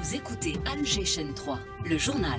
Vous écoutez Alger Chaîne 3, le journal.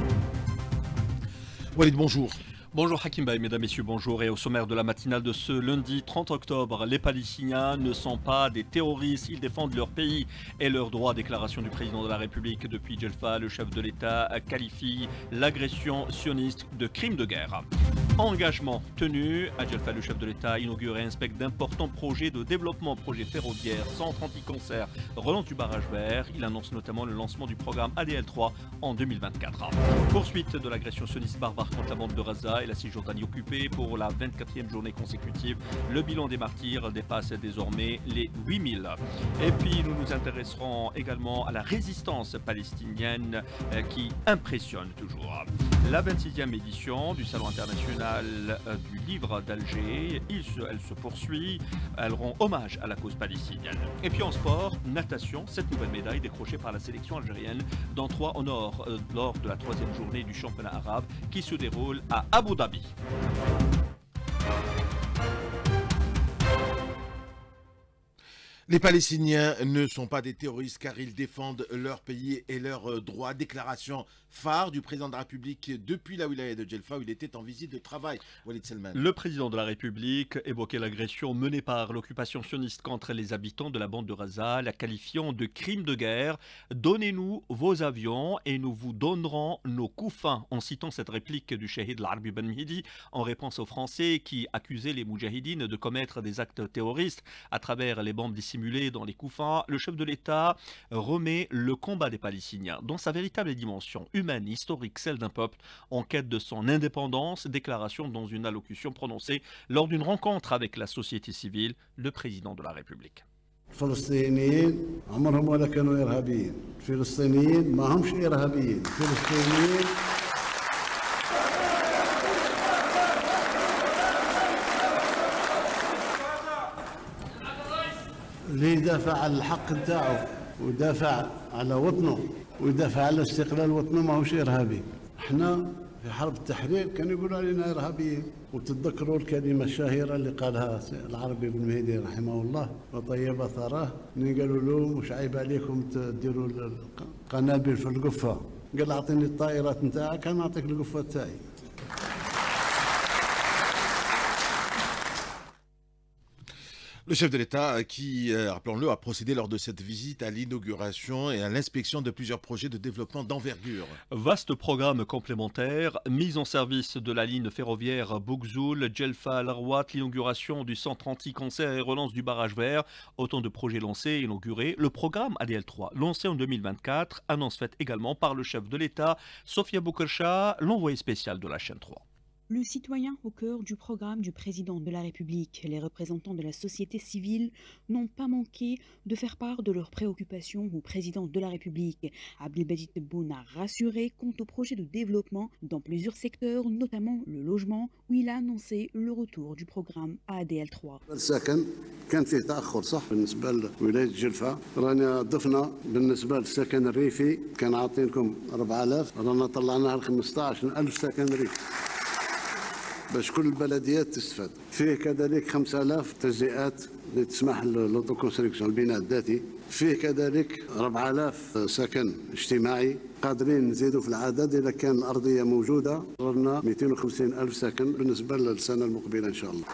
Walid, bonjour. Bonjour Hakim Baye, mesdames, messieurs, bonjour. Et au sommaire de la matinale de ce lundi 30 octobre, les Palestiniens ne sont pas des terroristes, ils défendent leur pays et leurs droits. Déclaration du président de la République depuis Djelfa, le chef de l'État qualifie l'agression sioniste de crime de guerre. Engagement tenu, à Djelfa, le chef de l'État inaugure et inspecte d'importants projets de développement, projets ferroviaires, centre anti-cancer, relance du barrage vert. Il annonce notamment le lancement du programme ADL3 en 2024. Poursuite de l'agression sioniste barbare contre la bande de Gaza et la Cisjordanie occupée pour la 24e journée consécutive. Le bilan des martyrs dépasse désormais les 8000. Et puis nous nous intéresserons également à la résistance palestinienne qui impressionne toujours. La 26e édition du Salon international du livre d'Alger, elle se poursuit, elle rend hommage à la cause palestinienne. Et puis en sport, natation, cette nouvelle médaille décrochée par la sélection algérienne dans 3 au nord lors de la 3e journée du championnat arabe qui se déroule à Abu Dhabi. Les Palestiniens ne sont pas des terroristes car ils défendent leur pays et leurs droits. Déclaration phare du président de la République depuis la wilaya de Djelfa où il était en visite de travail. Walid Selman. Le président de la République évoquait l'agression menée par l'occupation sioniste contre les habitants de la bande de Gaza, la qualifiant de crime de guerre. Donnez-nous vos avions et nous vous donnerons nos couffins, en citant cette réplique du Shahid Larbi Ben Mhidi en réponse aux Français qui accusaient les Moudjahidines de commettre des actes terroristes à travers les bombes dissimulées dans les couffins. Le chef de l'État remet le combat des Palestiniens dans sa véritable dimension humaine, historique, celle d'un peuple en quête de son indépendance. Déclaration dans une allocution prononcée lors d'une rencontre avec la société civile, le président de la République. الفلسطينيين عمرهم ولا كانوا إرهابيين، الفلسطينيين ما همش إرهابيين، الفلسطينيين اللي يدافع على الحق نتاعو ويدافع على وطنه ويدافع على استقلال وطنه ما هوش إرهابي. احنا في حرب التحرير كانوا يقولوا علينا إرهابيين، وتتذكروا الكلمة الشهيرة اللي قالها العربي بن مهدي رحمه الله وطيب ثراه، اللي قالوا له مش عيب عليكم تديروا القنابل في القفة، قال أعطيني الطائرات نتاعك أنا أعطيك القفة تاعي. Le chef de l'État qui, rappelons-le, a procédé lors de cette visite à l'inauguration et à l'inspection de plusieurs projets de développement d'envergure. Vaste programme complémentaire, mise en service de la ligne ferroviaire Bougzoul, Djelfa, Larouat, l'inauguration du centre anti-cancer et relance du barrage vert, autant de projets lancés et inaugurés. Le programme ADL3, lancé en 2024, annonce faite également par le chef de l'État, Sofia Boukercha, l'envoyé spécial de la chaîne 3. Le citoyen au cœur du programme du président de la République. Les représentants de la société civile n'ont pas manqué de faire part de leurs préoccupations au président de la République. Abdelbadid Tebboune a rassuré quant au projet de développement dans plusieurs secteurs, notamment le logement, où il a annoncé le retour du programme ADL3. كان فيه تأخر صح بالنسبة لولاية جلفة، رانا ضفنا بالنسبة للسكن الريفي كان عاطينكم 4000 رانا طلعناها ل 15000 سكن ريفي باش كل البلديات تستفاد. فيه كذلك 5000 تجزئات اللي تسمح للأوتو كونستركسيون البناء الذاتي. فيه كذلك 4000 سكن اجتماعي قادرين نزيدوا في العدد إذا كان الأرضية موجودة. صرنا 250000 سكن بالنسبة للسنة المقبلة إن شاء الله.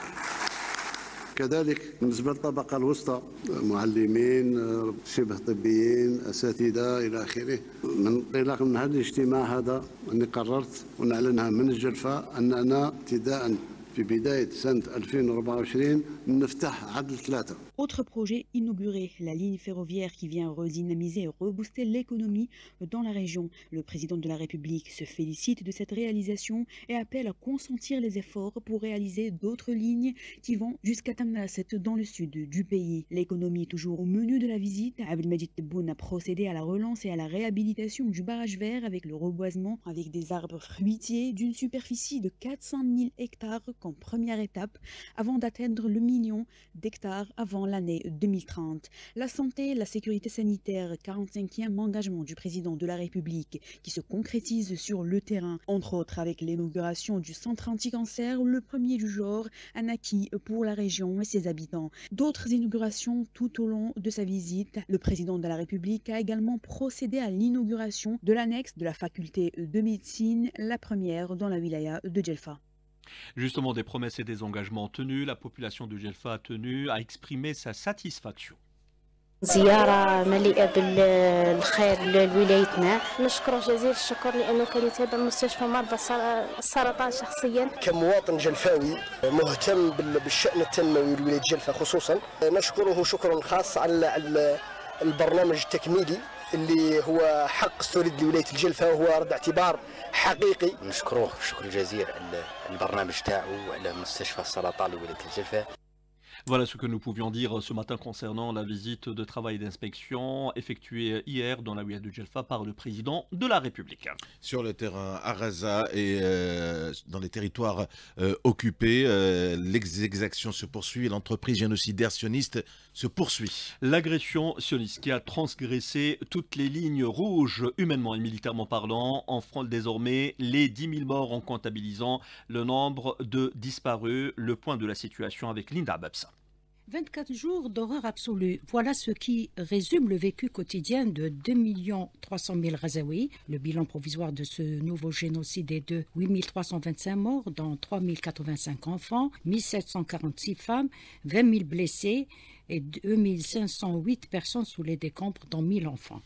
كذلك بالنسبة للطبقة الوسطى معلمين شبه طبيين أساتذة إلى آخره. من انطلاق من هذا الاجتماع هذا أني قررت ونعلنها من الجلفة أننا ابتداء في بداية سنة 2024 نفتح عدد 3. Autre projet inauguré, la ligne ferroviaire qui vient redynamiser et rebooster l'économie dans la région. Le président de la République se félicite de cette réalisation et appelle à consentir les efforts pour réaliser d'autres lignes qui vont jusqu'à Tamnasset dans le sud du pays. L'économie toujours au menu de la visite. Abdelmadjid Tebboune a procédé à la relance et à la réhabilitation du barrage vert avec le reboisement avec des arbres fruitiers d'une superficie de 400 000 hectares comme première étape avant d'atteindre le million d'hectares avant l'année 2030. La santé, la sécurité sanitaire, 45e engagement du président de la République qui se concrétise sur le terrain, entre autres avec l'inauguration du centre anti-cancer, le premier du genre, un acquis pour la région et ses habitants. D'autres inaugurations tout au long de sa visite. Le président de la République a également procédé à l'inauguration de l'annexe de la faculté de médecine, la première dans la wilaya de Djelfa. Justement, des promesses et des engagements tenus, la population de Djelfa a exprimé sa satisfaction. زيارة مليئة بالخير لولايتنا، نشكره جزيل الشكر لأنه كان يتابع مستشفى مرضى السرطان شخصيا. كمواطن جلفاوي مهتم بالشأن التنموي لولاية جلفة خصوصا، نشكره شكرا خاص على البرنامج التكميلي اللي هو حق استولد لولاية الجلفة وهو رد اعتبار حقيقي. نشكروه شكر جزيل على البرنامج تاعو وعلى مستشفى السرطان لولاية الجلفة. Voilà ce que nous pouvions dire ce matin concernant la visite de travail et d'inspection effectuée hier dans la wilaya de Djelfa par le président de la République. Sur le terrain à Raza et dans les territoires occupés, l'exaction se poursuit et l'entreprise génocidaire sioniste se poursuit. L'agression sioniste qui a transgressé toutes les lignes rouges, humainement et militairement parlant, enfreint désormais les 10 000 morts en comptabilisant le nombre de disparus. Le point de la situation avec Linda Babsa. 24 jours d'horreur absolue. Voilà ce qui résume le vécu quotidien de 2 300 000 Razaouis. Le bilan provisoire de ce nouveau génocide est de 8 325 morts, dont 3 085 enfants, 1 746 femmes, 20 000 blessés et 2 508 personnes sous les décombres, dont 1 000 enfants.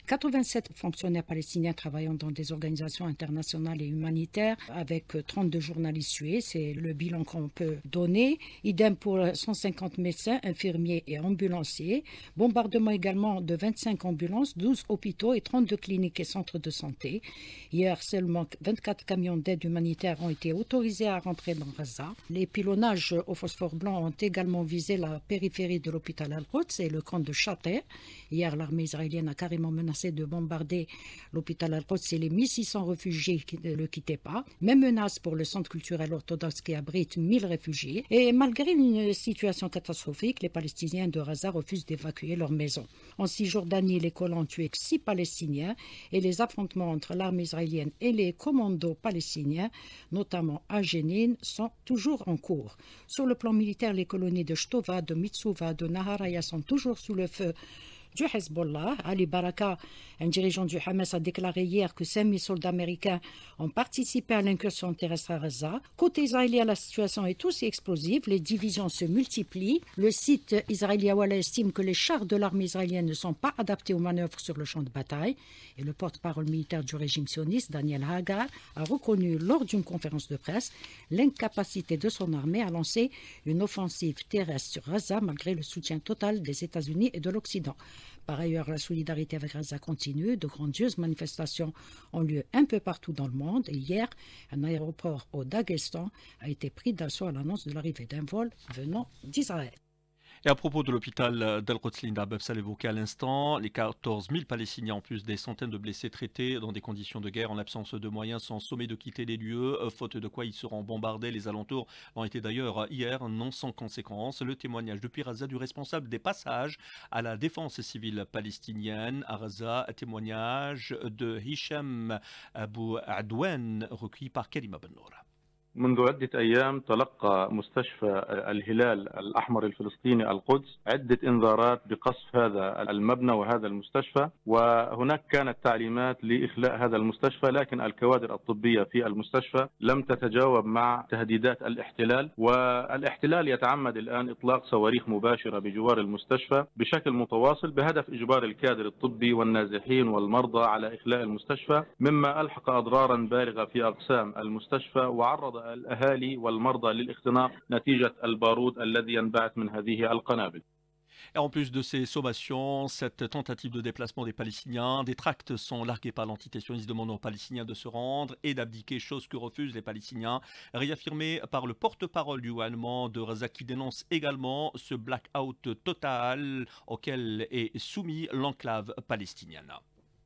87 fonctionnaires palestiniens travaillant dans des organisations internationales et humanitaires avec 32 journalistes tués, c'est le bilan qu'on peut donner. Idem pour 150 médecins, infirmiers et ambulanciers. Bombardement également de 25 ambulances, 12 hôpitaux et 32 cliniques et centres de santé. Hier, seulement 24 camions d'aide humanitaire ont été autorisés à rentrer dans Gaza. Les pilonnages au phosphore blanc ont également visé la périphérie de l'hôpital Al-Quds et le camp de Shater. Hier, l'armée israélienne a carrément menacé de bombarder l'hôpital Al-Quds et les 1600 réfugiés qui ne le quittaient pas. Même menace pour le centre culturel orthodoxe qui abrite 1000 réfugiés. Et malgré une situation catastrophique, les Palestiniens de Gaza refusent d'évacuer leur maison. En Cisjordanie, les colons ont tué 6 Palestiniens et les affrontements entre l'armée israélienne et les commandos palestiniens, notamment à Jenin, sont toujours en cours. Sur le plan militaire, les colonies de Shtova, de Mitsouva, de Naharaya sont toujours sous le feu du Hezbollah. Ali Baraka, un dirigeant du Hamas, a déclaré hier que 5 000 soldats américains ont participé à l'incursion terrestre à Gaza. Côté israélien, la situation est aussi explosive. Les divisions se multiplient. Le site israélien Walla estime que les chars de l'armée israélienne ne sont pas adaptés aux manœuvres sur le champ de bataille. Et le porte-parole militaire du régime sioniste, Daniel Hagar, a reconnu lors d'une conférence de presse l'incapacité de son armée à lancer une offensive terrestre sur Gaza malgré le soutien total des États-Unis et de l'Occident. Par ailleurs, la solidarité avec Gaza continue. De grandioses manifestations ont lieu un peu partout dans le monde. Et hier, un aéroport au Daghestan a été pris d'assaut à l'annonce de l'arrivée d'un vol venant d'Israël. Et à propos de l'hôpital d'Al-Quds, Linda Babsa l'évoquait à l'instant, les 14 000 Palestiniens, en plus des centaines de blessés traités dans des conditions de guerre en l'absence de moyens, sont sommés de quitter les lieux, faute de quoi ils seront bombardés. Les alentours ont été d'ailleurs hier non sans conséquence. Le témoignage depuis Gaza du responsable des passages à la défense civile palestinienne à Gaza, témoignage de Hicham Abou Adouane, recueilli par Kalima Bennoura. منذ عدة أيام تلقى مستشفى الهلال الأحمر الفلسطيني القدس عدة إنذارات بقصف هذا المبنى وهذا المستشفى، وهناك كانت تعليمات لإخلاء هذا المستشفى، لكن الكوادر الطبية في المستشفى لم تتجاوب مع تهديدات الاحتلال، والاحتلال يتعمد الآن إطلاق صواريخ مباشرة بجوار المستشفى بشكل متواصل بهدف إجبار الكادر الطبي والنازحين والمرضى على إخلاء المستشفى، مما ألحق أضرارا بالغة في أقسام المستشفى وعرض الأهالي والمرضى للاختناق نتيجة البارود الذي ينبعث من هذه القنابل. Et en plus de ces sommations, cette tentative de déplacement des Palestiniens, des tracts sont largués par l'entité sioniste demandant aux Palestiniens de se rendre et d'abdiquer, chose que refusent les Palestiniens, réaffirmé par le porte-parole du gouvernement de Gaza qui dénonce également ce blackout total auquel est soumis l'enclave palestinienne.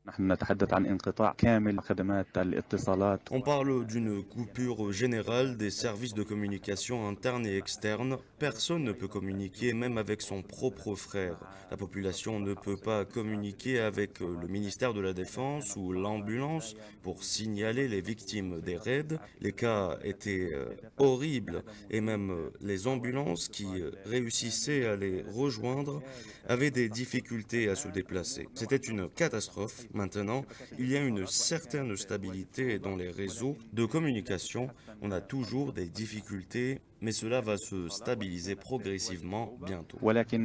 On parle d'une coupure générale des services de communication internes et externes. Personne ne peut communiquer, même avec son propre frère. La population ne peut pas communiquer avec le ministère de la Défense ou l'ambulance pour signaler les victimes des raids. Les cas étaient horribles et même les ambulances qui réussissaient à les rejoindre avaient des difficultés à se déplacer. C'était une catastrophe. Maintenant, il y a une certaine stabilité dans les réseaux de communication. On a toujours des difficultés, mais cela va se stabiliser progressivement bientôt.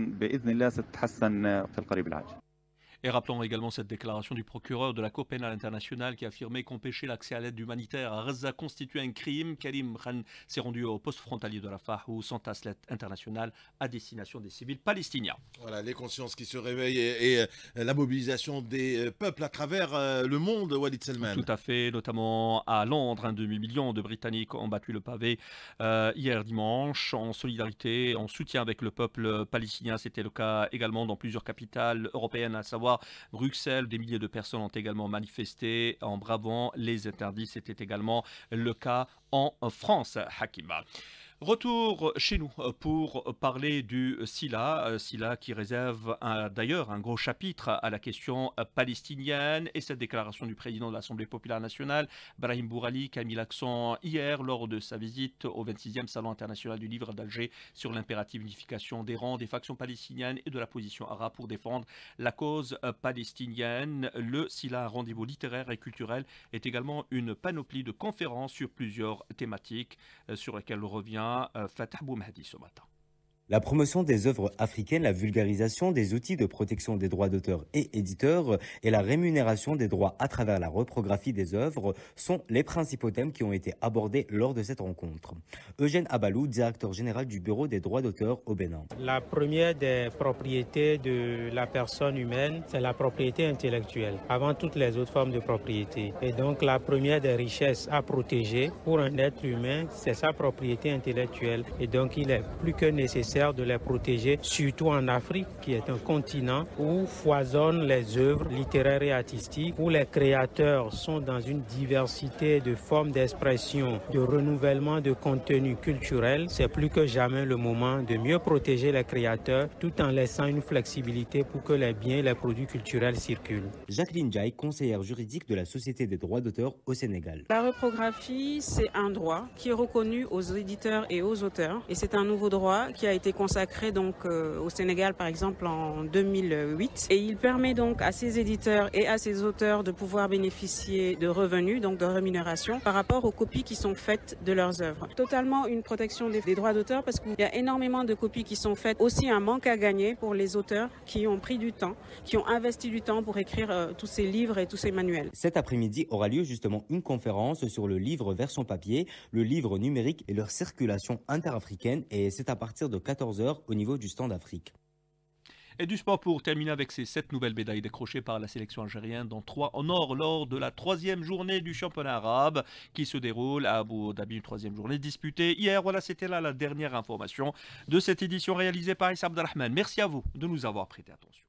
Et rappelons également cette déclaration du procureur de la Cour pénale internationale qui a affirmé qu'empêcher l'accès à l'aide humanitaire à Gaza constitue un crime. Karim Khan s'est rendu au poste frontalier de Rafah où s'entasse l'aide internationale à destination des civils palestiniens. Voilà, les consciences qui se réveillent et la mobilisation des peuples à travers le monde, Walid Selman. Tout à fait, notamment à Londres, un demi-million de Britanniques ont battu le pavé hier dimanche en solidarité, en soutien avec le peuple palestinien. C'était le cas également dans plusieurs capitales européennes, à savoir Bruxelles. Des milliers de personnes ont également manifesté en bravant les interdits. C'était également le cas en France, Hakima. Retour chez nous pour parler du Sila qui réserve d'ailleurs un gros chapitre à la question palestinienne et cette déclaration du président de l'Assemblée populaire nationale, Brahim Bourali, qui a mis l'accent hier lors de sa visite au 26e Salon international du livre d'Alger sur l'impérative unification des rangs des factions palestiniennes et de la position arabe pour défendre la cause palestinienne. Le Sila, un rendez-vous littéraire et culturel, est également une panoplie de conférences sur plusieurs thématiques sur lesquelles revient Fatah Boumhadi ce matin. La promotion des œuvres africaines, la vulgarisation des outils de protection des droits d'auteur et éditeurs et la rémunération des droits à travers la reprographie des œuvres sont les principaux thèmes qui ont été abordés lors de cette rencontre. Eugène Abalou, directeur général du Bureau des droits d'auteur au Bénin. La première des propriétés de la personne humaine, c'est la propriété intellectuelle, avant toutes les autres formes de propriété. Et donc la première des richesses à protéger pour un être humain, c'est sa propriété intellectuelle. Et donc il est plus que nécessaire de les protéger, surtout en Afrique, qui est un continent où foisonnent les œuvres littéraires et artistiques, où les créateurs sont dans une diversité de formes d'expression, de renouvellement de contenu culturel. C'est plus que jamais le moment de mieux protéger les créateurs, tout en laissant une flexibilité pour que les biens et les produits culturels circulent. Jacqueline Jai, conseillère juridique de la Société des droits d'auteur au Sénégal. La reprographie, c'est un droit qui est reconnu aux éditeurs et aux auteurs, et c'est un nouveau droit qui a été consacré donc au Sénégal par exemple en 2008 et il permet donc à ces éditeurs et à ces auteurs de pouvoir bénéficier de revenus, donc de rémunération par rapport aux copies qui sont faites de leurs œuvres. Totalement une protection des droits d'auteur parce qu'il y a énormément de copies qui sont faites, aussi un manque à gagner pour les auteurs qui ont pris du temps, qui ont investi du temps pour écrire tous ces livres et tous ces manuels. Cet après-midi aura lieu justement une conférence sur le livre version papier, le livre numérique et leur circulation interafricaine et c'est à partir de 14h au niveau du stand Afrique. Et du sport pour terminer avec ces 7 nouvelles médailles décrochées par la sélection algérienne, dont 3 en or lors de la 3e journée du championnat arabe qui se déroule à Abu Dhabi, une 3e journée disputée hier. Voilà, c'était là la dernière information de cette édition réalisée par Issa Abdelrahman. Merci à vous de nous avoir prêté attention.